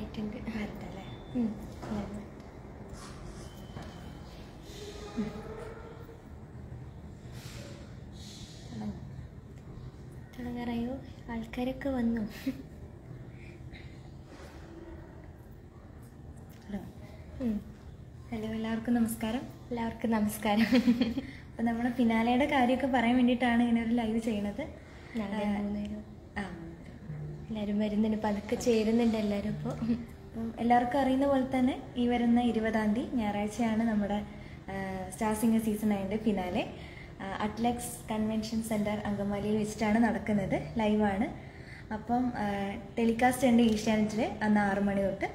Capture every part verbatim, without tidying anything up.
ആയിട്ടുണ്ട്. വരട്ടല്ലേ? തുടങ്ങാറായോ? ആൾക്കാരൊക്കെ വന്നു. ഹലോ ഹലോ എല്ലാവർക്കും നമസ്കാരം. എല്ലാവർക്കും നമസ്കാരം. അപ്പം നമ്മൾ ഫിനാലയുടെ കാര്യമൊക്കെ പറയാൻ വേണ്ടിയിട്ടാണ് ഇങ്ങനെ ഒരു ലൈവ് ചെയ്യണത്. ആ എല്ലാവരും വരുന്നുണ്ട്, പതുക്കെ ചേരുന്നുണ്ട് എല്ലാവരും. ഇപ്പോൾ അപ്പം എല്ലാവർക്കും അറിയുന്ന പോലെ തന്നെ ഈ വരുന്ന ഇരുപതാം തീയതി ഞായറാഴ്ചയാണ് നമ്മുടെ സ്റ്റാർ സിംഗർ സീസൺ നയൻ്റെ ഫിനാലെ അറ്റ്ലക്സ് കൺവെൻഷൻ സെൻറ്റർ അങ്കമാലിയിൽ വെച്ചിട്ടാണ് നടക്കുന്നത്. ലൈവാണ്. അപ്പം ടെലികാസ്റ്റ് ഉണ്ട് ഏഷ്യാനെറ്റിൽ അന്ന് ആറ് മണി തൊട്ട്.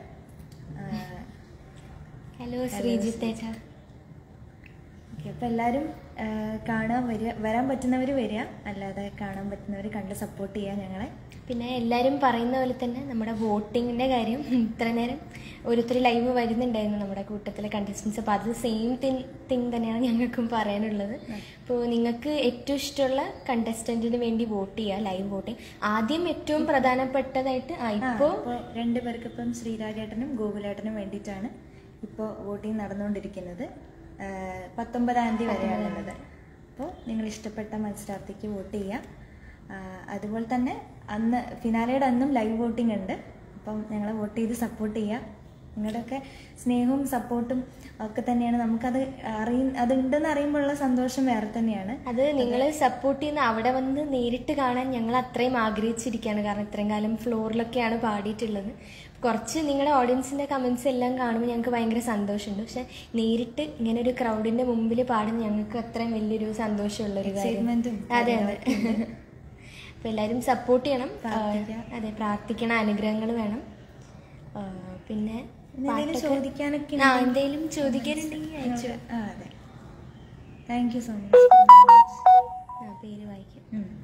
ഹലോ ശ്രീജിത്തേട്ട. ഓക്കെ, അപ്പോൾ എല്ലാവരും കാണാൻ വരിക, വരാൻ പറ്റുന്നവർ വരിക, അല്ലാതെ കാണാൻ പറ്റുന്നവർ കണ്ട് സപ്പോർട്ട് ചെയ്യുക ഞങ്ങളെ. പിന്നെ എല്ലാവരും പറയുന്ന പോലെ തന്നെ നമ്മുടെ വോട്ടിങ്ങിൻ്റെ കാര്യം ഇത്ര നേരം ഓരോരുത്തർ ലൈവ് വരുന്നുണ്ടായിരുന്നു നമ്മുടെ കൂട്ടത്തിലെ കണ്ടസ്റ്റൻസ്. അപ്പോൾ അത് സെയിം തിങ് തിങ് തന്നെയാണ് ഞങ്ങൾക്കും പറയാനുള്ളത്. അപ്പോൾ നിങ്ങൾക്ക് ഏറ്റവും ഇഷ്ടമുള്ള കണ്ടസ്റ്റൻറ്റിന് വേണ്ടി വോട്ട് ചെയ്യുക, ലൈവ് വോട്ടിങ്. ആദ്യം ഏറ്റവും പ്രധാനപ്പെട്ടതായിട്ട് ആ ഇപ്പോൾ രണ്ട് പേർക്ക് ഇപ്പം ശ്രീരാഗേട്ടനും ഗോകുലേട്ടനും വേണ്ടിയിട്ടാണ് ഇപ്പോൾ വോട്ടിംഗ് നടന്നുകൊണ്ടിരിക്കുന്നത്. പത്തൊമ്പതാം തീയതി വരെയാണുള്ളത്. അപ്പോൾ നിങ്ങൾ ഇഷ്ടപ്പെട്ട മത്സരാർത്ഥിക്ക് വോട്ട് ചെയ്യുക. അതുപോലെ തന്നെ അന്ന് ഫിനാലയുടെ അന്നും ലൈവ് വോട്ടിംഗ് ഉണ്ട്. അപ്പം ഞങ്ങളെ വോട്ട് ചെയ്ത് സപ്പോർട്ട് ചെയ്യുക. നിങ്ങളുടെയൊക്കെ സ്നേഹവും സപ്പോർട്ടും ഒക്കെ തന്നെയാണ് നമുക്കത് അറിയ അതുണ്ടെന്ന് അറിയുമ്പോഴുള്ള സന്തോഷം വേറെ തന്നെയാണ്. അത് നിങ്ങൾ സപ്പോർട്ട് ചെയ്യുന്ന അവിടെ വന്ന് നേരിട്ട് കാണാൻ ഞങ്ങൾ അത്രയും ആഗ്രഹിച്ചിരിക്കുകയാണ്. കാരണം ഇത്രയും കാലം ഫ്ലോറിലൊക്കെയാണ് പാടിയിട്ടുള്ളത്. കുറച്ച് നിങ്ങളുടെ ഓഡിയൻസിൻ്റെ കമൻസ് എല്ലാം കാണുമ്പോൾ ഞങ്ങൾക്ക് ഭയങ്കര സന്തോഷമുണ്ട്. പക്ഷെ നേരിട്ട് ഇങ്ങനെ ഒരു ക്രൗഡിൻ്റെ മുമ്പിൽ പാടുന്ന ഞങ്ങൾക്ക് അത്രയും വലിയൊരു സന്തോഷമുള്ളൊരു കാര്യം. അതെ അതെ. അപ്പോൾ എല്ലാവരും സപ്പോർട്ട് ചെയ്യണം. അതെ, പ്രാർത്ഥിക്കണം, അനുഗ്രഹങ്ങൾ വേണം. പിന്നെ ചോദിക്കാനൊക്കെ എന്തെങ്കിലും ചോദിക്കാനുണ്ടെങ്കിൽ അയച്ചു. അതെ, താങ്ക് യു സോ മച്ച്. പേര് വായിക്കാം.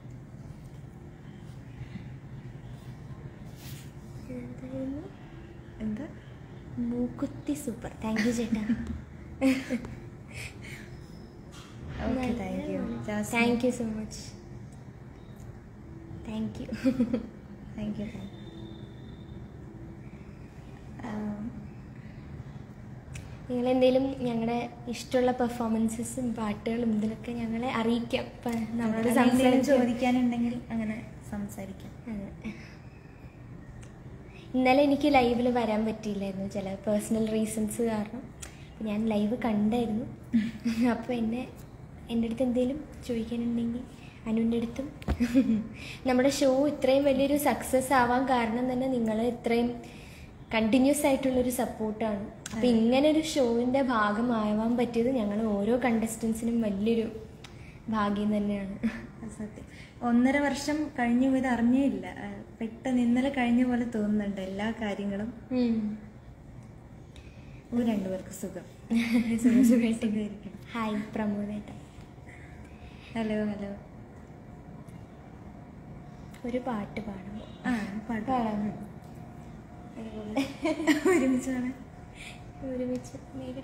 എന്താ? മൂക്കുത്തി സൂപ്പർ. താങ്ക് യു ചേട്ടാ. Thank you thank you so much. Thank you thank you. നിങ്ങളെന്തെങ്കിലും ഞങ്ങളുടെ ഇഷ്ടമുള്ള പെർഫോമൻസസും പാട്ടുകളും ഇതിലൊക്കെ ഞങ്ങളെ അറിയിക്കാം. ഇപ്പം നമ്മളോട് സംസാരിച്ച് ചോദിക്കാനുണ്ടെങ്കിൽ അങ്ങനെ സംസാരിക്കാം. അതെ, ഇന്നലെ എനിക്ക് ലൈവിൽ വരാൻ പറ്റിയില്ലായിരുന്നു ചില പേഴ്സണൽ റീസൺസ് കാരണം. ഞാൻ ലൈവ് കണ്ടായിരുന്നു. അപ്പോൾ എന്നെ എൻ്റെ അടുത്ത് എന്തെങ്കിലും ചോദിക്കാനുണ്ടെങ്കിൽ അനുവിൻ്റെ അടുത്തും. നമ്മുടെ ഷോ ഇത്രയും വലിയൊരു സക്സസ് ആവാൻ കാരണം തന്നെ നിങ്ങൾ ഇത്രയും കണ്ടിന്യൂസ് ആയിട്ടുള്ളൊരു സപ്പോർട്ടാണ്. അപ്പോൾ ഇങ്ങനൊരു ഷോവിൻ്റെ ഭാഗമാവാൻ പറ്റിയത് ഞങ്ങൾ ഓരോ കണ്ടസ്റ്റൻസിനും വലിയൊരു ഭാഗ്യം തന്നെയാണ്. സത്യം. ഒന്നര വർഷം കഴിഞ്ഞു പോയത് അറിഞ്ഞേ ഇല്ല. പെട്ടെന്ന് ഇന്നലെ കഴിഞ്ഞ പോലെ തോന്നുന്നുണ്ട് എല്ലാ കാര്യങ്ങളും. രണ്ടുപേർക്ക് സുഖം. സുഖമായിരിക്കും. ഹായ് പ്രമോദേട്ട. Hello hello. ഒരു പാട്ട് പാടുമോ? ആ പാട്ട് പാടാം. ഒരുമിച്ചാണ് ഒരുമിച്ച്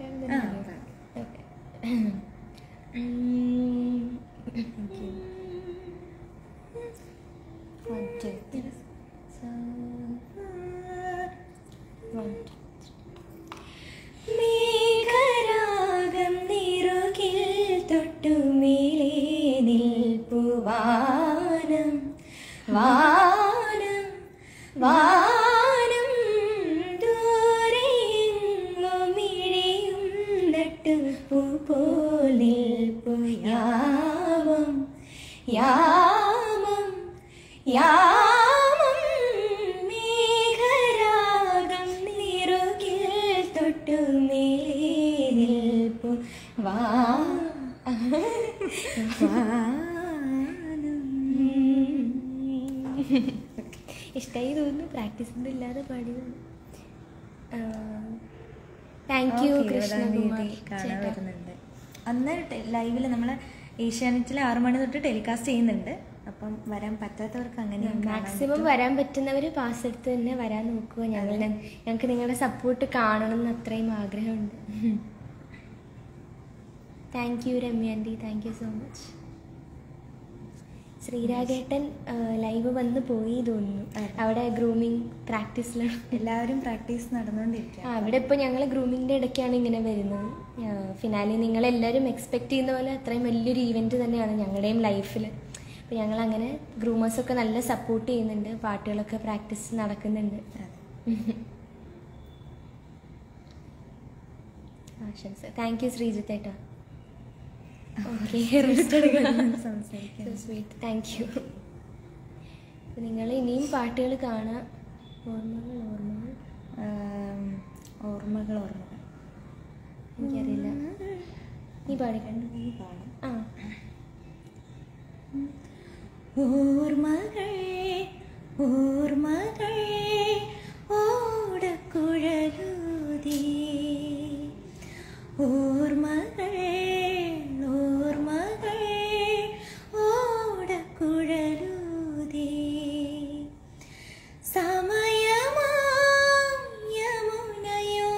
മേഘരാഗം നിറുകിൽ തൊട്ടുമേലേ നിൽപ്പുവാനം വാനം വാനം ദൂരെയെങ്ങുമിഴിയും നട്ടുപൂ പോൽ നിൽപ്പു യാമം യാമം യാമം മേഘരാഗം നിറുകിൽ തൊട്ടുമേലേ നിൽപ്പു വാ ഇഷ്ടമായി തോന്നുന്നു. പ്രാക്ടീസ് ഒന്നും ഇല്ലാതെ പാടിയതാണ്. Thank you Krishnakumar. കാണാൻ വരുന്നുണ്ട്. അന്ന് ലൈവിൽ നമ്മളെ ഏഷ്യാനെറ്റിൽ ആറ് മണി തൊട്ട് ടെലികാസ്റ്റ് ചെയ്യുന്നുണ്ട്. അപ്പം വരാൻ പറ്റാത്തവർക്ക് അങ്ങനെ മാക്സിമം വരാൻ പറ്റുന്നവർ പാസ് എടുത്ത് തന്നെ വരാൻ നോക്കുക. ഞങ്ങൾ ഞങ്ങൾക്ക് നിങ്ങളുടെ സപ്പോർട്ട് കാണണം എന്ന് അത്രയും ആഗ്രഹമുണ്ട്. Thank you Ramya aunty. Thank you so much. ശ്രീരാഗേട്ടൻ ലൈവ് വന്ന് പോയി തോന്നുന്നു. അവിടെ ഗ്രൂമിങ് പ്രാക്ടീസിലാണ്. എല്ലാവരും പ്രാക്ടീസ് നടന്നുകൊണ്ടിരിക്കുക. ആ അവിടെ ഇപ്പോൾ ഞങ്ങൾ ഗ്രൂമിങ്ങിൻ്റെ ഇടയ്ക്കാണ് ഇങ്ങനെ വരുന്നത്. ഫിനാലി നിങ്ങളെല്ലാവരും എക്സ്പെക്റ്റ് ചെയ്യുന്ന പോലെ അത്രയും വലിയൊരു ഈവൻറ്റ് തന്നെയാണ് ഞങ്ങളുടെയും ലൈഫിൽ. അപ്പോൾ ഞങ്ങളങ്ങനെ ഗ്രൂമേഴ്സൊക്കെ നല്ല സപ്പോർട്ട് ചെയ്യുന്നുണ്ട്. പാട്ടുകളൊക്കെ പ്രാക്ടീസ് നടക്കുന്നുണ്ട്. ആശംസ. താങ്ക് യു ശ്രീജിത്തേട്ടാ. ഓക്കെ, സംസാരിക്കാം. സ്വീറ്റ്. Thank you. നിങ്ങൾ ഇനിയും പാട്ടുകൾ കാണാം. ഓർമ്മകൾ ഓർമ്മകൾ ഓർമ്മകൾ ഓർമ്മകൾ എനിക്കറിയില്ല. നീ പാടിക്കണ്ട. നീ പാടും. ആ. ഓർമ്മകൾ ഓർമ്മകൾ ഓടക്കുഴലൂതി, ഓർമ്മകൾ ഓർമ്മകൾ ഓടക്കുഴലൂതി, സമയമാം യമുനയോ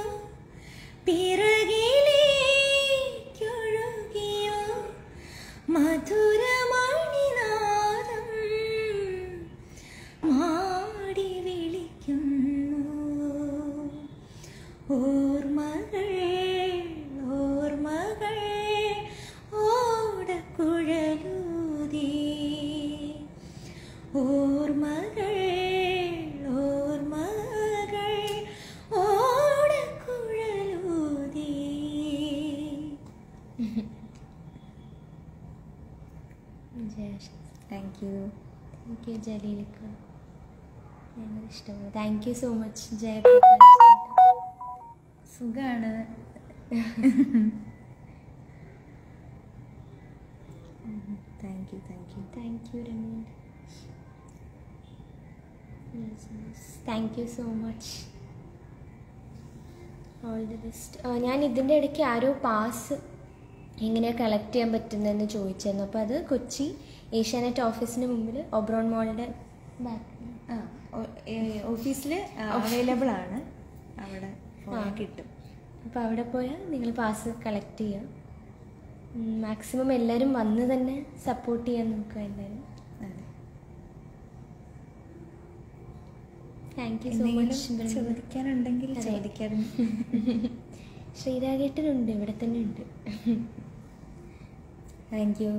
പിറകിലേക്കൊഴുകിയോ മധുരമണിനാദം മാടി വിളിക്കുന്നു. ഓർമ്മകൾ ഓർമ്മകൾ ഓടക്കുഴലൂതി, ഓർമ്മകൾ ഓർമ്മകൾ ഓടക്കുഴലൂതി. Thank you. താങ്ക് യു ജലീലിക്ക. ഭയങ്കര ഇഷ്ടമാണ്. Thank you so much Jayaprakash. സുഖാണ്. Thank you thank you thank you Rameen. Thank you so much. All the best. ഞാൻ ഇതിൻ്റെ ഇടയ്ക്ക് ആരോ പാസ് എങ്ങനെയാണ് കളക്ട് ചെയ്യാൻ പറ്റുന്നതെന്ന് ചോദിച്ചായിരുന്നു. അപ്പോൾ അത് കൊച്ചി ഏഷ്യാനെറ്റ് ഓഫീസിന് മുമ്പിൽ ഒബ്രോൺ മോളുടെ ബാക്ക് ആ ഓഫീസിൽ അവൈലബിൾ ആണ്. അവിടെ കിട്ടും. അപ്പോൾ അവിടെ പോയാൽ നിങ്ങൾ പാസ് കളക്ട് ചെയ്യുക. മാക്സിമം എല്ലാവരും വന്ന് തന്നെ സപ്പോർട്ട് ചെയ്യാൻ നോക്കുക എല്ലാവരും. അതെ. Thank you so much. ചോദിക്കാനുണ്ടെങ്കിൽ ചോദിക്കാറുണ്ട്. ശ്രീരാഗേട്ടനുണ്ട്, ഇവിടെ തന്നെ ഉണ്ട്. Thank you.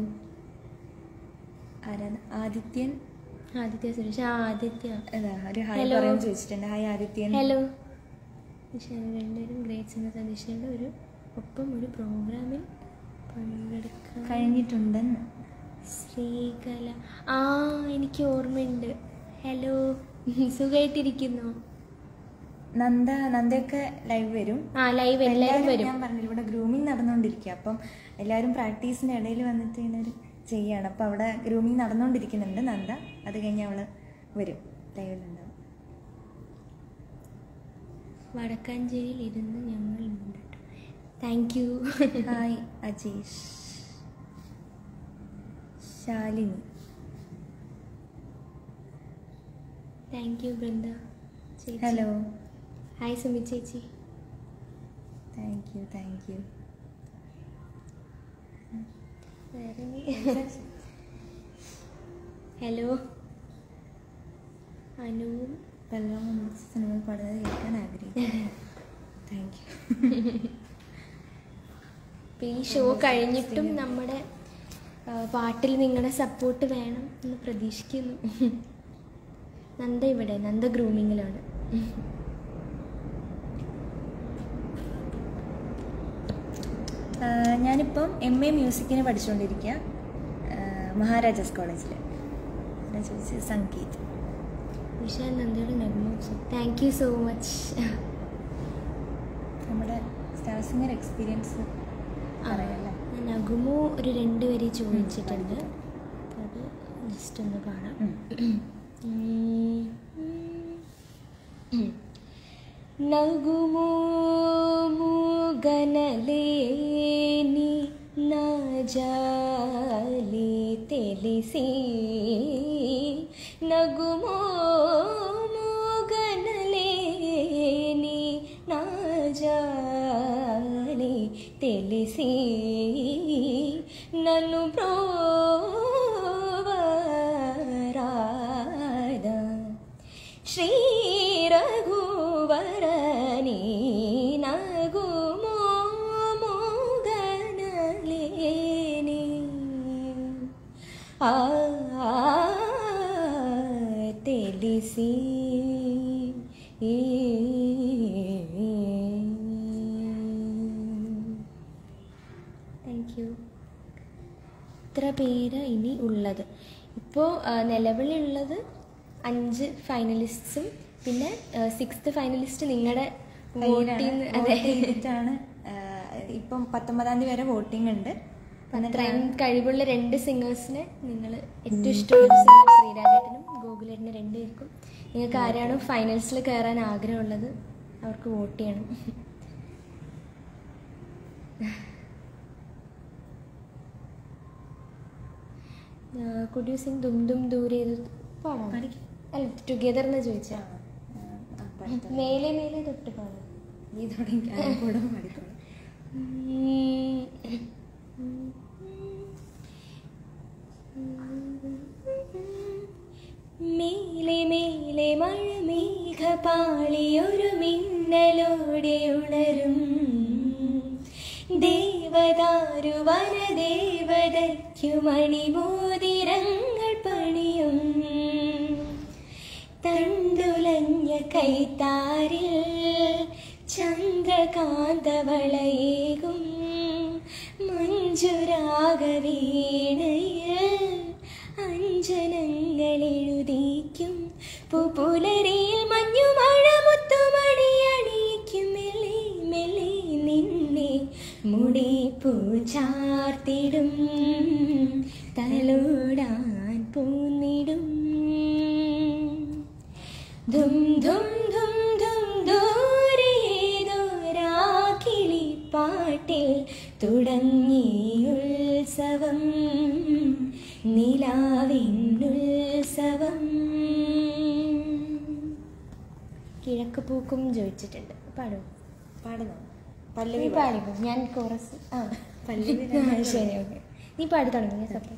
ആരാ? ആദിത്യൻ. ആദിത്യ സുരേഷ്. ആ ആദിത്യ. അതാ ഒരു ഹായ് പറയാൻ ചോദിച്ചിട്ടുണ്ട്. ഹായ് ആദിത്യൻ. ഹലോ. രണ്ടുപേരും ഗ്രേറ്റ്സ് എന്ന സതീഷയുടെ ഒരു ഒപ്പം ഒരു പ്രോഗ്രാമിൽ പങ്കെടുക്കാൻ കഴിഞ്ഞിട്ടുണ്ടെന്ന്. ശ്രീകല. ആ എനിക്ക് ഓർമ്മയുണ്ട്. ഹലോ, സുഖമായിട്ടിരിക്കുന്നു. നന്ദ നന്ദയൊക്കെ ലൈവ് വരും. ആ ലൈവ് എല്ലാവരും വരും. ഞാൻ പറഞ്ഞില്ല, ഇവിടെ ഗ്രൂമിങ് നടന്നുകൊണ്ടിരിക്കുക. അപ്പം എല്ലാവരും പ്രാക്ടീസിൻ്റെ ഇടയിൽ വന്നിട്ട് ഇങ്ങനെ ഒരു ചെയ്യാണ്. അപ്പോൾ അവിടെ ഗ്രൂമിങ് നടന്നുകൊണ്ടിരിക്കുന്നുണ്ട് നന്ദ. അത് കഴിഞ്ഞ് അവൾ വരും, ലൈവിലുണ്ടാവും. വടക്കാഞ്ചേരിയിൽ ഇരുന്ന് ഞങ്ങളുണ്ട്. Thank you. Hi Ajeesh. Shalini. Thank you Brinda. Hello. Hi Sumi ചേച്ചി. Thank you thank you. Hello. അനുവും പലരും സിനിമ പാടുന്നത് കേൾക്കാൻ ആഗ്രഹിക്കുന്നു. Thank you. ഇപ്പം ഈ ഷോ കഴിഞ്ഞിട്ടും നമ്മുടെ പാട്ടിൽ നിങ്ങളുടെ സപ്പോർട്ട് വേണം എന്ന് പ്രതീക്ഷിക്കുന്നു. നന്ദ ഇവിടെ, നന്ദ ഗ്രൂമിങ്ങിലാണ്. ഞാനിപ്പം എം എ മ്യൂസിക്കിന് പഠിച്ചുകൊണ്ടിരിക്കുക മഹാരാജാസ് കോളേജിൽ. സംഗീത്. വിശാൽ നന്ദയുടെ നഗ്നോത്സവം. Thank you so much. നമ്മുടെ സ്റ്റാർ സിംഗർ എക്സ്പീരിയൻസ് പറയാമല്ലേ? നഗുമോ ഒരു രണ്ട് വരി ചോദിച്ചിട്ടുണ്ട്. അത് ജസ്റ്റ് ഒന്ന് പാടാം. నగుమో మూగనలేని నా జాలి తెలిసి నగుమో మూగనలేని నా జాలి తెలిసి నన్ను బ్రోవా ശ്രീ രഘുവരനീ നഗുമോ മോഗനലേനി ആ తెలిసి താങ്ക് യു. ഇത്ര പേര് ഇനി ഉള്ളത്. ഇപ്പോൾ നിലവിലുള്ളത് അഞ്ച് ഫൈനലിസ്റ്റ്സും പിന്നെ സിക്സ്ത് ഫൈനലിസ്റ്റ് നിങ്ങളുടെ വോട്ടിങ് അതെ ചെയ്തിട്ടാണ്. ഇപ്പം പത്തൊമ്പതാം തീയതി വരെ വോട്ടിംഗ് ഉണ്ട്. അത്രയും കഴിവുള്ള രണ്ട് സിംഗേഴ്സിനെ നിങ്ങൾ ഏറ്റവും ഇഷ്ടമുള്ള സിംഗർ ശ്രീരാഗേട്ടനും ഗോകുലേട്ടനും രണ്ടുപേർക്കും നിങ്ങൾക്ക് ആരാണോ ഫൈനൽസിൽ കയറാൻ ആഗ്രഹമുള്ളത് അവർക്ക് വോട്ട് ചെയ്യണം. കുഡ് യു സിംഗ് ദും ദും ദൂരെ പാടാം? അല്ല ടുഗെദർ എന്ന് ചോദിച്ചാൽ മേലെ മേലെ തൊട്ട് പാടാം. നീ തുടങ്ങി കൂടെ പാടിക്കോളാം. മേലെ മേലെ മഴമേഘപാളിയൊരു മിന്നലോടെ ഉണരും ദേവദാരു വനദേവതയ്ക്കു മണിമോതിരങ്ങൾ പണിയും തണ്ടുലഞ്ഞ കൈത്താരിൽ ചന്ദ്രകാന്തവളയേകും മഞ്ജുരാഗവീണയിൽ അഞ്ജനങ്ങളെഴുതിക്കും പുപുലരിയിൽ മഞ്ഞുമഴ മുത്തുമണിയണിക്കും മെല്ലെ മെല്ലെ നിന്നെ മുടി പൂച്ചാർത്തിടും തലോടാൻ പൂന്നിടും ധും ധും ധും ധും ദൂരേതോരാക്കിളി പാട്ടിൽ തുടങ്ങി ഉത്സവം നിലാവിനുത്സവം. കിഴക്ക് പൂക്കും ചോദിച്ചിട്ടുണ്ട്. പാടും പാടുന്നു. പല്ലവി പാടിപ്പോ ഞാൻ കോറസ്. ആ പല്ലവി ശരി ഓക്കെ. നീ പാടി തുടങ്ങി. സത്യം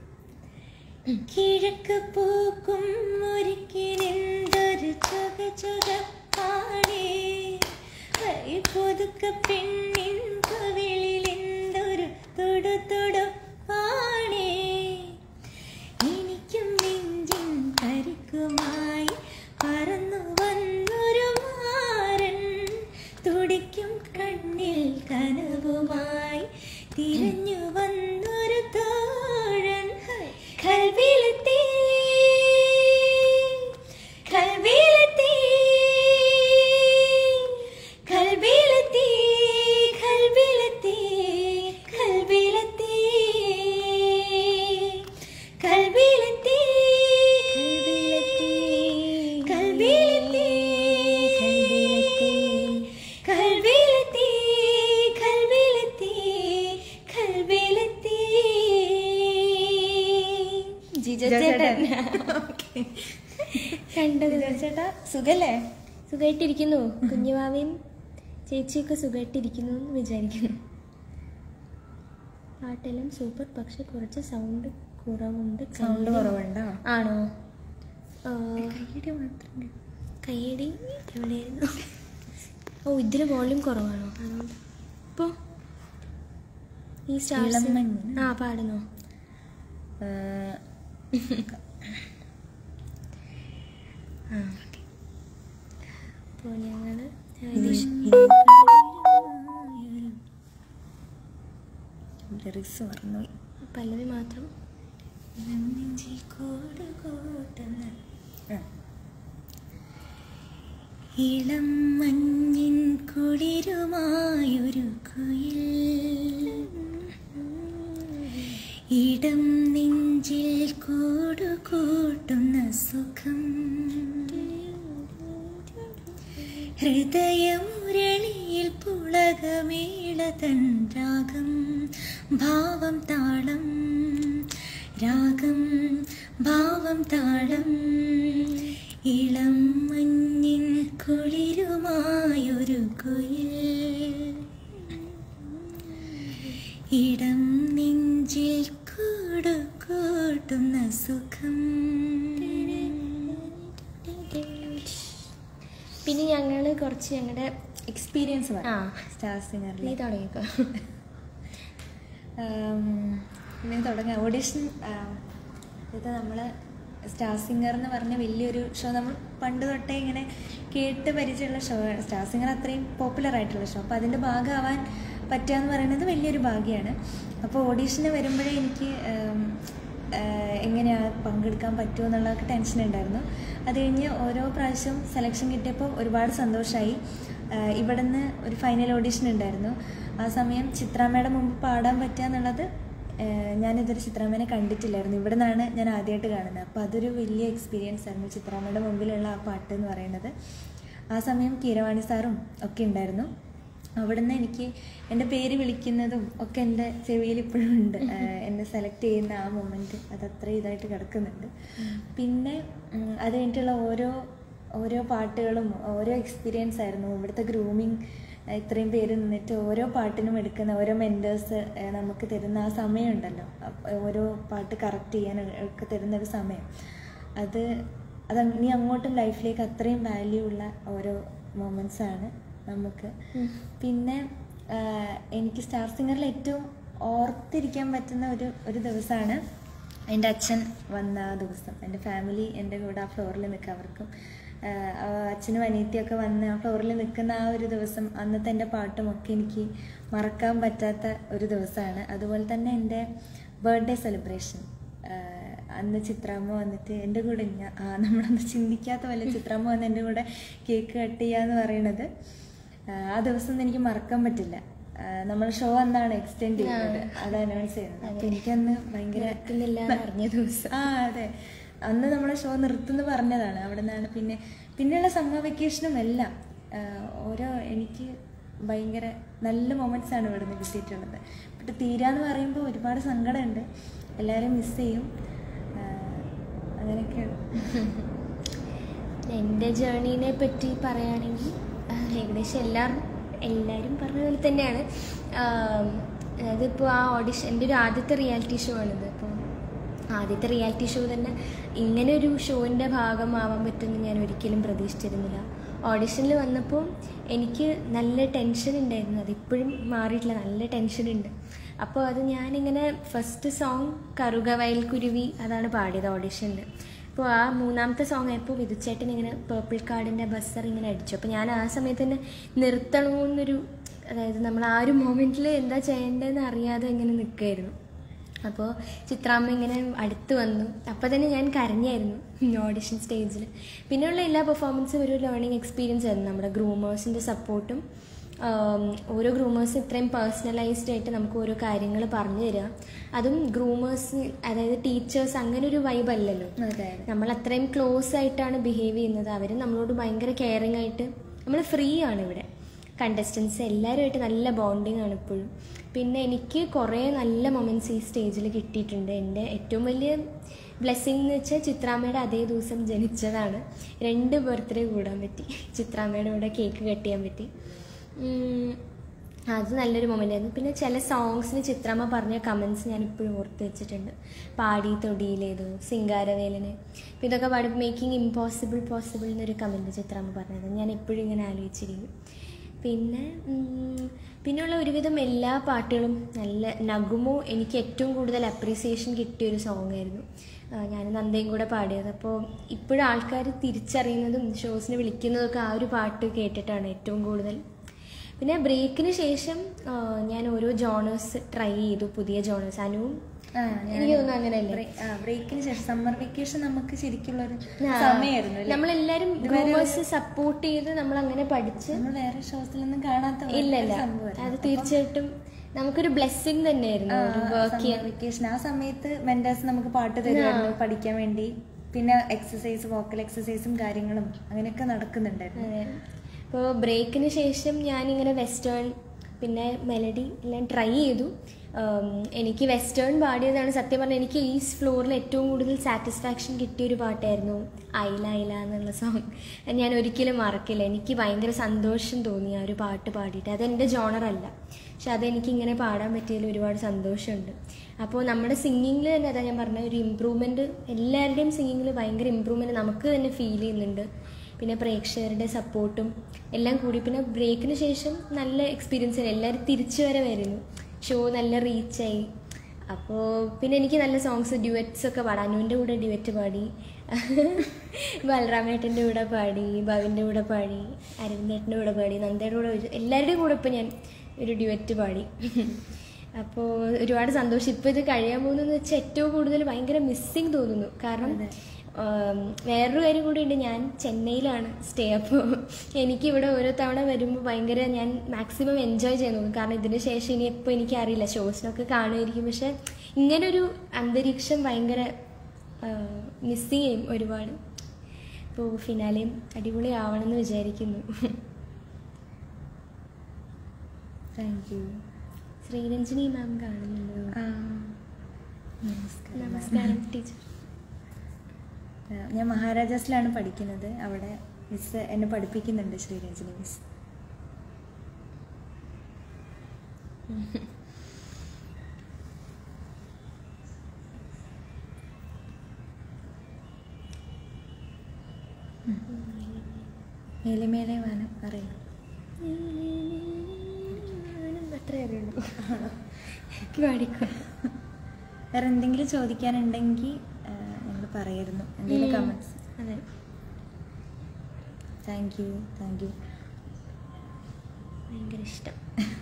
കിഴക്ക് പൂക്കും ഒരിക്കലെന്തൊരു ചുക ചുകപ്പാടേ പുതുക്ക പെണ്ണിൻ കവിളിൽ എന്തൊരു തൊടു തൊടുപ്പാടേ എനിക്കും നെഞ്ചിൻ പരിക്കുമായി പറന്നു വന്നൊരു മാരൻ തുടിക്കും കണ്ണിൽ കനവുമായി തിരഞ്ഞു വന്നൊരു തോഴൻ കൽവിലെത്തി കൽവിലെത്തി കൽവിലെത്തി കൽവിലെത്തി കൽവിലെത്തി കൽവിലെത്തി കൽവിലെത്തി കൽവിലെത്തി കൽവിലെത്തി കൽവിലെത്തി ജിജോ ചേട്ടൻ കണ്ടത്. ചേട്ടാ സുഖല്ലേ? സുഖമായിട്ടിരിക്കുന്നു. കുഞ്ഞുവാവയും ചേച്ചിയൊക്കെ സുഖമായിട്ടിരിക്കുന്നു എന്ന് വിചാരിക്കുന്നു. പാട്ടെല്ലാം സൂപ്പർ, പക്ഷെ കുറച്ച് സൗണ്ട് കുറവുണ്ട്. സൗണ്ട് കുറവുണ്ടോ? ആണോ? കൈയടി മാത്രം. കൈയടി എവിടെയായിരുന്നു? ഓ ഇതിൽ വോളിയം കുറവാണോ? അതുകൊണ്ട് ഇപ്പോൾ ഈ സ്റ്റാർസ് ആ പാടുന്നോ? ആ ഓക്കെ. അപ്പോൾ ഞങ്ങൾ ലിറിക്സ് മറന്നുപോയി. പല്ലവി മാത്രം. ഇളം മഞ്ഞിൻ കുളിരുമായൊരു കുയിൽ ഇടം നെഞ്ചിൽ കൂടുകൂട്ടുന്ന സുഖം ഹൃദയമുരളിയിൽ പുളകമേളതൻ രാഗം ഭാവം താളം രാഗം ഭാവം താളം ഇളം മഞ്ഞിൻ കുളിരുമായൊരു കുയിൽ ഇടം നെഞ്ചിൽ കൂടുകൂട്ടുന്ന സുഖം പിന്നെ ഞങ്ങൾ കുറച്ച് ഞങ്ങളുടെ എക്സ്പീരിയൻസ് ആ സ്റ്റാർ സിംഗറിൽ നീ തുടങ്ങിക്കോ. ഇങ്ങനെ തുടങ്ങാം. ഓഡിഷൻ ഇത് നമ്മൾ സ്റ്റാർ സിംഗർ എന്ന് പറഞ്ഞ വലിയൊരു ഷോ നമ്മൾ പണ്ട് തൊട്ടേ ഇങ്ങനെ കേട്ട് പരിചയമുള്ള ഷോ ആണ്. സ്റ്റാർ സിംഗർ അത്രയും പോപ്പുലർ ആയിട്ടുള്ള ഷോ. അപ്പോൾ അതിൻ്റെ ഭാഗമാവാൻ പറ്റുക എന്ന് പറയുന്നത് വലിയൊരു ഭാഗ്യമാണ്. അപ്പോൾ ഓഡീഷന് വരുമ്പോഴേ എനിക്ക് എങ്ങനെയാണ് പങ്കെടുക്കാൻ പറ്റുമോ എന്നുള്ളതൊക്കെ ടെൻഷൻ ഉണ്ടായിരുന്നു. അത് കഴിഞ്ഞ് ഓരോ പ്രാവശ്യം സെലക്ഷൻ കിട്ടിയപ്പോൾ ഒരുപാട് സന്തോഷമായി. ഇവിടെ നിന്ന് ഒരു ഫൈനൽ ഓഡീഷൻ ഉണ്ടായിരുന്നു. ആ സമയം ചിത്രാമ്മയുടെ മുമ്പ് പാടാൻ പറ്റുക എന്നുള്ളത് ഞാനിതൊരു ചിത്രാമ്മേനെ കണ്ടിട്ടില്ലായിരുന്നു. ഇവിടെ നിന്നാണ് ഞാൻ ആദ്യമായിട്ട് കാണുന്നത്. അപ്പോൾ അതൊരു വലിയ എക്സ്പീരിയൻസ് ആയിരുന്നു ചിത്രാമ്മയുടെ മുമ്പിലുള്ള ആ പാട്ട് എന്ന് പറയുന്നത്. ആ സമയം കീരവാണി സാറും ഒക്കെ ഉണ്ടായിരുന്നു. അവിടുന്ന് എനിക്ക് എൻ്റെ പേര് വിളിക്കുന്നതും ഒക്കെ എൻ്റെ ചെവിയിൽ ഇപ്പോഴും ഉണ്ട്. എന്നെ സെലക്ട് ചെയ്യുന്ന ആ മൊമെൻറ്റ് അത് അത്ര ഇതായിട്ട് കിടക്കുന്നുണ്ട്. പിന്നെ അത് കഴിഞ്ഞിട്ടുള്ള ഓരോ ഓരോ പാട്ടുകളും ഓരോ എക്സ്പീരിയൻസ് ആയിരുന്നു. ഇവിടുത്തെ ഗ്രൂമിങ് ഇത്രയും പേര് നിന്നിട്ട് ഓരോ പാട്ടിനും എടുക്കുന്ന ഓരോ മെൻറ്റേഴ്സ് നമുക്ക് തരുന്ന ആ സമയമുണ്ടല്ലോ, ഓരോ പാട്ട് കറക്റ്റ് ചെയ്യാൻ ഒക്കെ തരുന്നൊരു സമയം, അത് അത് ഇനി അങ്ങോട്ടും ലൈഫിലേക്ക് അത്രയും വാല്യൂ ഉള്ള ഓരോ മൊമെൻറ്റ്സാണ് നമുക്ക്. പിന്നെ എനിക്ക് സ്റ്റാർ സിംഗറിൽ ഏറ്റവും ഓർത്തിരിക്കാൻ പറ്റുന്ന ഒരു ഒരു ദിവസമാണ് എൻ്റെ അച്ഛൻ വന്ന ആ ദിവസം. എൻ്റെ ഫാമിലി എൻ്റെ കൂടെ ആ ഫ്ലോറിൽ നിൽക്കുക, അവർക്കും അച്ഛനും അനിയത്തിയൊക്കെ വന്ന് ആ ഫ്ലോറിൽ നിൽക്കുന്ന ആ ഒരു ദിവസം, അന്നത്തെ എൻ്റെ പാട്ടും ഒക്കെ എനിക്ക് മറക്കാൻ പറ്റാത്ത ഒരു ദിവസമാണ്. അതുപോലെ തന്നെ എൻ്റെ ബർത്ത്ഡേ സെലിബ്രേഷൻ, അന്ന് ചിത്രാമ്മ വന്നിട്ട് എൻ്റെ കൂടെ നമ്മളന്ന് ചിന്തിക്കാത്ത പോലെ ചിത്രാമ്മ വന്ന് എൻ്റെ കൂടെ കേക്ക് കട്ട് ചെയ്യുക എന്ന് പറയുന്നത് ആ ദിവസം എനിക്ക് മറക്കാൻ പറ്റില്ല. നമ്മൾ ഷോ അന്നാണ് എക്സ്റ്റെൻഡ് ചെയ്യുന്നത്, അത് അനൗൺസ് ചെയ്യുന്നത്. അപ്പം എനിക്കന്ന് ഭയങ്കര അറിഞ്ഞ ദിവസം. ആ അതെ, അന്ന് നമ്മളെ ഷോ നിർത്തുന്നു പറഞ്ഞതാണ്. അവിടെ നിന്നാണ് പിന്നെ പിന്നെയുള്ള സമ്മർ വെക്കേഷനും എല്ലാം ഓരോ എനിക്ക് ഭയങ്കര നല്ല മൊമെൻറ്റ്സ് ആണ് ഇവിടെ നിന്ന് കിട്ടിയിട്ടുള്ളത്. പക്ഷെ തീരാന്ന് പറയുമ്പോൾ ഒരുപാട് സങ്കടമുണ്ട്, എല്ലാവരും മിസ് ചെയ്യും, അങ്ങനെയൊക്കെയാണ്. എൻ്റെ ജേർണീനെ പറ്റി പറയുകയാണെങ്കിൽ ഏകദേശം എല്ലാവരും എല്ലാവരും പറഞ്ഞ പോലെ തന്നെയാണ്. അതായത് ഇപ്പോൾ ആ ഓഡിഷൻ എൻ്റെ ഒരു ആദ്യത്തെ റിയാലിറ്റി ഷോ ആണിത്. അപ്പോൾ ആദ്യത്തെ റിയാലിറ്റി ഷോ തന്നെ ഇങ്ങനെ ഒരു ഷോൻ്റെ ഭാഗമാവാൻ പറ്റുമെന്ന് ഞാൻ ഒരിക്കലും പ്രതീക്ഷിച്ചിരുന്നില്ല. ഓഡിഷനിൽ വന്നപ്പോൾ എനിക്ക് നല്ല ടെൻഷൻ ഉണ്ടായിരുന്നു, അതിപ്പോഴും മാറിയിട്ടില്ല, നല്ല ടെൻഷനുണ്ട്. അപ്പോൾ അത് ഞാനിങ്ങനെ ഫസ്റ്റ് സോങ് കറുക വയൽ കുരുവി അതാണ് പാടിയത് ഓഡിഷനിൽ. അപ്പോൾ ആ മൂന്നാമത്തെ സോങ് ആയപ്പോൾ വിധുച്ചേട്ടൻ ഇങ്ങനെ പേർപ്പിൾ കാർഡിൻ്റെ ബസ്സർ ഇങ്ങനെ അടിച്ചു. അപ്പോൾ ഞാൻ ആ സമയത്ത് തന്നെ നിർത്തണമെന്നൊരു, അതായത് നമ്മൾ ആ ഒരു മൊമെൻറ്റിൽ എന്താ ചെയ്യേണ്ടതെന്ന് അറിയാതെ ഇങ്ങനെ നിൽക്കുമായിരുന്നു. അപ്പോൾ ചിത്രാമ്മ ഇങ്ങനെ അടുത്ത് വന്നു, അപ്പോൾ തന്നെ ഞാൻ കരഞ്ഞായിരുന്നു ഓഡിഷൻ സ്റ്റേജിൽ. പിന്നെയുള്ള എല്ലാ പെർഫോമൻസും ഒരു ലേണിംഗ് എക്സ്പീരിയൻസ് ആയിരുന്നു. നമ്മുടെ ഗ്രൂമേഴ്സിൻ്റെ സപ്പോർട്ടും ഓരോ ഗ്രൂമേഴ്സ് ഇത്രയും പേഴ്സണലൈസ്ഡ് ആയിട്ട് നമുക്ക് ഓരോ കാര്യങ്ങൾ പറഞ്ഞു തരിക, അതും ഗ്രൂമേഴ്സ് അതായത് ടീച്ചേഴ്സ് അങ്ങനെ ഒരു വൈബ് അല്ലല്ലോ. നമ്മൾ അത്രയും ക്ലോസ് ആയിട്ടാണ് ബിഹേവ് ചെയ്യുന്നത്. അവർ നമ്മളോട് ഭയങ്കര കെയറിങ് ആയിട്ട്, നമ്മൾ ഫ്രീ ആണ് ഇവിടെ. കണ്ടസ്റ്റൻസ് എല്ലാവരുമായിട്ട് നല്ല ബോണ്ടിങ് ആണ് ഇപ്പോഴും. പിന്നെ എനിക്ക് കുറേ നല്ല മൊമെൻറ്റ്സ് ഈ സ്റ്റേജിൽ കിട്ടിയിട്ടുണ്ട്. എൻ്റെ ഏറ്റവും വലിയ ബ്ലെസ്സിങ് എന്ന് വെച്ചാൽ ചിത്രാമ്മയുടെ അതേ ദിവസം ജനിച്ചതാണ്. രണ്ട് ബർത്ത്ഡേ കൂടാൻ പറ്റി, ചിത്രാമ്മയുടെ കൂടെ കേക്ക് കട്ട് ചെയ്യാൻ പറ്റി. അത് നല്ലൊരു മൊമെൻ്റ് ആയിരുന്നു. പിന്നെ ചില സോങ്സിന് ചിത്രാമ്മ പറഞ്ഞ കമൻസ് ഞാൻ ഇപ്പോഴും ഓർത്ത് വെച്ചിട്ടുണ്ട്. പാടി തൊടിയിലേതോ സിംഗാരവേലന്, അപ്പോൾ ഇതൊക്കെ പാടി മേക്കിംഗ് ഇമ്പോസിബിൾ പോസിബിൾ എന്നൊരു കമൻറ്റ് ചിത്രാമ്മ പറഞ്ഞത് ഞാൻ എപ്പോഴും ഇങ്ങനെ ആലോചിച്ചിരിക്കും. പിന്നെ പിന്നെയുള്ള ഒരുവിധം എല്ലാ പാട്ടുകളും നല്ല, നഗുമോ എനിക്ക് ഏറ്റവും കൂടുതൽ അപ്രീസിയേഷൻ കിട്ടിയൊരു സോങ് ആയിരുന്നു. ഞാൻ നന്ദയും കൂടെ പാടിയത്. അപ്പോൾ ഇപ്പോഴും ആൾക്കാർ തിരിച്ചറിയുന്നതും ഷോസിന് വിളിക്കുന്നതൊക്കെ ആ ഒരു പാട്ട് കേട്ടിട്ടാണ് ഏറ്റവും കൂടുതൽ. പിന്നെ ബ്രേക്കിന് ശേഷം ഞാൻ ഓരോ ജോണേഴ്സ് ട്രൈ ചെയ്തു, പുതിയ ജോണേഴ്സ്. അനുവും എനിക്ക് തോന്നുന്നു അങ്ങനെയല്ലേ, ബ്രേക്കിന് ശേഷം സമ്മർ വെക്കേഷൻ നമുക്ക് ശരിക്കുള്ളൊരു സമയമായിരുന്നു. നമ്മളെല്ലാവരും ഗ്രൂമേഴ്സ് സപ്പോർട്ട് ചെയ്ത് നമ്മൾ അങ്ങനെ പഠിച്ച് നമ്മൾ വേറെ ഷോസിലൊന്നും കാണാത്ത ഇല്ലല്ല, അത് തീർച്ചയായിട്ടും നമുക്കൊരു ബ്ലെസ്സിങ് തന്നെയായിരുന്നു വർക്ക് ചെയ്യാൻ. വെക്കേഷൻ ആ സമയത്ത് മെന്റേഴ്സ് നമുക്ക് പാട്ട് തരുമായിരുന്നു പഠിക്കാൻ വേണ്ടി. പിന്നെ എക്സസൈസ്, വോക്കൽ എക്സസൈസും കാര്യങ്ങളും അങ്ങനെയൊക്കെ നടക്കുന്നുണ്ടായിരുന്നു. അപ്പോൾ ബ്രേക്കിന് ശേഷം ഞാനിങ്ങനെ വെസ്റ്റേൺ പിന്നെ മെലഡി എല്ലാം ട്രൈ ചെയ്തു. എനിക്ക് വെസ്റ്റേൺ പാടിയതാണ് സത്യം പറഞ്ഞാൽ എനിക്ക് ഈ ഫ്ലോറിൽ ഏറ്റവും കൂടുതൽ സാറ്റിസ്ഫാക്ഷൻ കിട്ടിയൊരു പാട്ടായിരുന്നു ഐല ഐല എന്നുള്ള സോങ്. ഞാൻ ഒരിക്കലും മറക്കില്ല, എനിക്ക് ഭയങ്കര സന്തോഷം തോന്നി ആ ഒരു പാട്ട് പാടിയിട്ട്. അതെൻ്റെ ജോണറല്ല, പക്ഷെ അതെനിക്കിങ്ങനെ പാടാൻ പറ്റിയതിൽ ഒരുപാട് സന്തോഷമുണ്ട്. അപ്പോൾ നമ്മുടെ സിംഗിങ്ങിൽ തന്നെ അതാ ഞാൻ പറഞ്ഞ ഒരു ഇമ്പ്രൂവ്മെൻറ്റ്, എല്ലാവരുടെയും സിംഗിങ്ങിൽ ഭയങ്കര ഇമ്പ്രൂവ്മെൻറ്റ് നമുക്ക് തന്നെ ഫീൽ ചെയ്യുന്നുണ്ട്. പിന്നെ പ്രേക്ഷകരുടെ സപ്പോർട്ടും എല്ലാം കൂടി, പിന്നെ ബ്രേക്കിന് ശേഷം നല്ല എക്സ്പീരിയൻസ് ആയിരുന്നു. എല്ലാവരും തിരിച്ചു വരെ വരുന്നു, ഷോ നല്ല റീച്ചായി. അപ്പോൾ പിന്നെ എനിക്ക് നല്ല സോങ്സ് ഡ്യുവറ്റ്സ് ഒക്കെ പാടാം. അനുവിൻ്റെ കൂടെ ഡ്യുവറ്റ് പാടി, ബലറാമേട്ടൻ്റെ കൂടെ പാടി, ഭവിൻ്റെ കൂടെ പാടി, അരവിന്ദേട്ടൻ്റെ കൂടെ പാടി, നന്ദയുടെ കൂടെ, എല്ലാവരുടെയും കൂടെ ഇപ്പോൾ ഞാൻ ഒരു ഡ്യുവറ്റ് പാടി. അപ്പോൾ ഒരുപാട് സന്തോഷം. ഇപ്പോൾ ഇത് കഴിയാൻ പോകുന്നതെന്ന് വെച്ചാൽ ഏറ്റവും കൂടുതൽ ഭയങ്കര മിസ്സിങ് തോന്നുന്നു. കാരണം വേറൊരു കാര്യം കൂടി ഉണ്ട്, ഞാൻ ചെന്നൈയിലാണ് സ്റ്റേ. അപ്പോൾ എനിക്കിവിടെ ഓരോ തവണ വരുമ്പോൾ ഭയങ്കര ഞാൻ മാക്സിമം എൻജോയ് ചെയ്യാൻ നോക്കും. കാരണം ഇതിന് ശേഷം ഇനി എപ്പോൾ എനിക്കറിയില്ല, ഷോസിനൊക്കെ കാണുമായിരിക്കും, പക്ഷെ ഇങ്ങനൊരു അന്തരീക്ഷം ഭയങ്കര മിസ് ചെയ്യും ഒരുപാട്. അപ്പോൾ ഫിനാലെയും അടിപൊളി ആവണമെന്ന് വിചാരിക്കുന്നു. Thank you. ശ്രീരഞ്ജിനി മാം കാണുന്നുണ്ടോ? നമസ്കാരം ടീച്ചർ. ഞാൻ മഹാരാജാസിലാണ് പഠിക്കുന്നത്. അവിടെ മിസ് എന്നെ പഠിപ്പിക്കുന്നുണ്ട്, ശ്രീരഞ്ജിനി മിസ്. മേലെ മേലെ വാനം അറിയാം. അത്രേ അറിയുള്ളൂ. പാടിക്കോ. വേറെ എന്തെങ്കിലും ചോദിക്കാനുണ്ടെങ്കിൽ ഞങ്ങൾ പറയായിരുന്നു, എന്തെങ്കിലും കമൻസ്. അതെ, താങ്ക് യു താങ്ക് യു. ഭയങ്കര ഇഷ്ടം.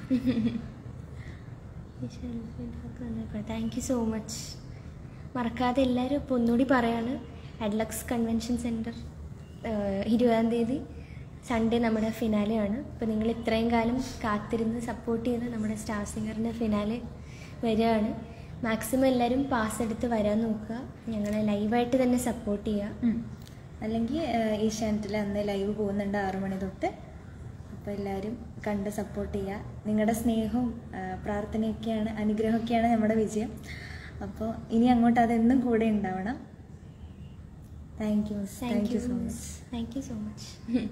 Thank you so much. മറക്കാതെ എല്ലാവരും ഇപ്പോൾ ഒന്നുകൂടി പറയാണ്, അഡ്ലക്സ് കൺവെൻഷൻ സെൻറ്റർ ഇരുപതാം തീയതി സൺഡേ നമ്മുടെ ഫിനാലെയാണ്. അപ്പോൾ നിങ്ങൾ ഇത്രയും കാലം കാത്തിരുന്ന് സപ്പോർട്ട് ചെയ്ത് നമ്മുടെ സ്റ്റാർ സിംഗറിൻ്റെ ഫിനാലെ വരികയാണ്. മാക്സിമം എല്ലാവരും പാസ് എടുത്ത് വരാൻ നോക്കുക, ഞങ്ങളെ ലൈവായിട്ട് തന്നെ സപ്പോർട്ട് ചെയ്യുക. അല്ലെങ്കിൽ ഏഷ്യാനെറ്റിൽ അന്ന് ലൈവ് പോകുന്നുണ്ട് ആറു മണി തൊട്ട്. അപ്പോൾ എല്ലാവരും കണ്ട് സപ്പോർട്ട് ചെയ്യുക. നിങ്ങളുടെ സ്നേഹവും പ്രാർത്ഥനയൊക്കെയാണ്, അനുഗ്രഹമൊക്കെയാണ് നമ്മുടെ വിജയം. അപ്പോൾ ഇനി അങ്ങോട്ട് അതെന്നും കൂടെ ഉണ്ടാവണം. Thank you thank you so much. Thank you so much.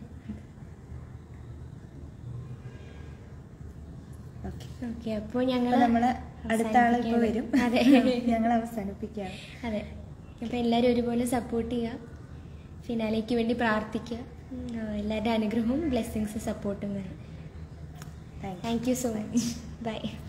Okay okay, അപ്പോൾ ഞങ്ങൾ നമ്മൾ അടുത്ത ആളിപ്പോൾ വരും. അതെ, ഞങ്ങൾ അവസാനിപ്പിക്കുകയാണ്. അതെ, അപ്പോൾ എല്ലാവരും ഒരുപോലെ സപ്പോർട്ട് ചെയ്യുക, ഫിനാലേക്ക് വേണ്ടി പ്രാർത്ഥിക്കുക. എല്ലാവരുടെ അനുഗ്രഹവും ബ്ലെസ്സിങ്സും സപ്പോർട്ടും വേണം. Thank you so much. By.